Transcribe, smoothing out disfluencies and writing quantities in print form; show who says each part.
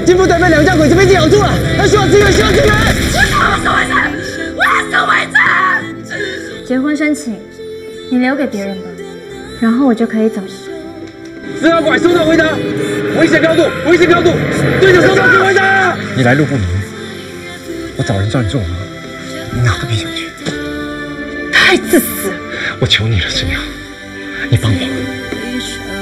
Speaker 1: 金部队被2家鬼子被咬住了，他需要支援，需要支援！
Speaker 2: 我是外甥，我要是外甥。
Speaker 3: 结婚申请，你留给别人吧，然后我就可以走了。
Speaker 1: 4号拐收到回答，危险高度，危险高度，队长收到请回答。你来路不明，我找人叫你做什么？你哪个别想去？
Speaker 2: 太自私了！
Speaker 1: 我求你了，师娘，你帮我。